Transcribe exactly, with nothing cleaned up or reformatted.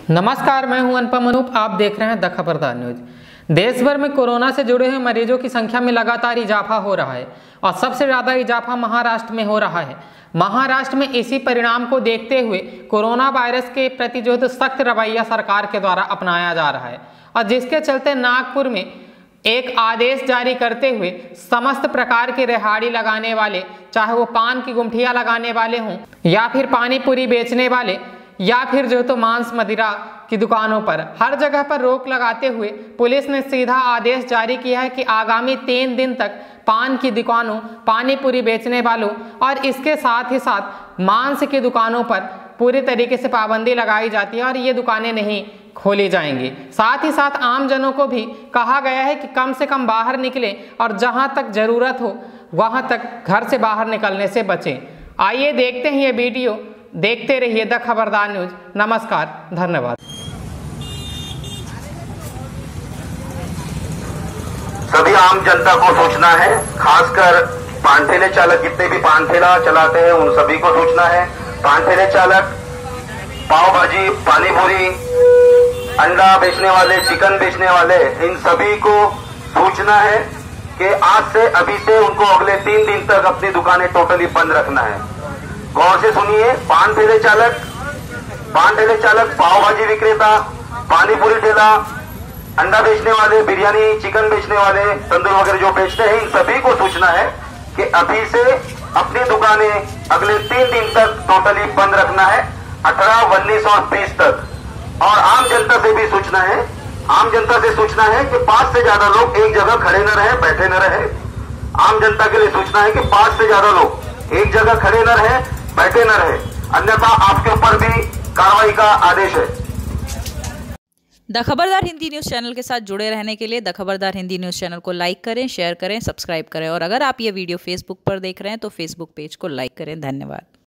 नमस्कार, मैं हूं अनुपम अनूप। आप देख रहे हैं द खबरदार न्यूज। देश भर में कोरोना से जुड़े हुए मरीजों की संख्या में लगातार इजाफा हो रहा है और सबसे ज़्यादा इजाफा महाराष्ट्र में हो रहा है। महाराष्ट्र में इसी परिणाम को देखते हुए कोरोना वायरस के प्रति जो है सख्त रवैया सरकार के द्वारा अपनाया जा रहा है और जिसके चलते नागपुर में एक आदेश जारी करते हुए समस्त प्रकार के रेहाड़ी लगाने वाले, चाहे वो पान की गुमठियाँ लगाने वाले हों या फिर पानी पूरी बेचने वाले या फिर जो तो मांस मदिरा की दुकानों पर, हर जगह पर रोक लगाते हुए पुलिस ने सीधा आदेश जारी किया है कि आगामी तीन दिन तक पान की दुकानों, पानी पूरी बेचने वालों और इसके साथ ही साथ मांस की दुकानों पर पूरी तरीके से पाबंदी लगाई जाती है और ये दुकानें नहीं खोली जाएंगी। साथ ही साथ आम जनों को भी कहा गया है कि कम से कम बाहर निकलें और जहां तक ज़रूरत हो वहां तक घर से बाहर निकलने से बचें। आइए देखते हैं ये वीडियो, देखते रहिए द खबरदार न्यूज। नमस्कार, धन्यवाद। सभी आम जनता को सूचना है, खासकर पान ठेले चालक जितने भी पान ठेला चलाते हैं उन सभी को सूचना है। पान ठेले चालक, पाव भाजी, पानी पूरी, अंडा बेचने वाले, चिकन बेचने वाले, इन सभी को सूचना है कि आज से अभी से उनको अगले तीन दिन तक अपनी दुकानें टोटली बंद रखना है। गौर से सुनिए, पान ठेले चालक, पान ठेले चालक, पाव भाजी विक्रेता, पानी पूरी ठेला, अंडा बेचने वाले, बिरयानी, चिकन बेचने वाले, तंदूर वगैरह जो बेचते हैं, इन सभी को सूचना है कि अभी से अपनी दुकानें अगले तीन दिन तक टोटली बंद रखना है, अठारह, उन्नीस और बीस तक। और आम जनता से भी सूचना है, आम जनता से सूचना है कि पांच से ज्यादा लोग एक जगह खड़े न रहे, बैठे न रहे। आम जनता के लिए सूचना है कि पांच से ज्यादा लोग एक जगह खड़े न रहे, बैठे न रहे, अन्यथा आपके ऊपर भी कार्रवाई का आदेश है। The Khabardar Hindi news channel के साथ जुड़े रहने के लिए the Khabardar Hindi news channel को लाइक करें, शेयर करें, सब्सक्राइब करें और अगर आप ये वीडियो फेसबुक पर देख रहे हैं तो फेसबुक पेज को लाइक करें। धन्यवाद।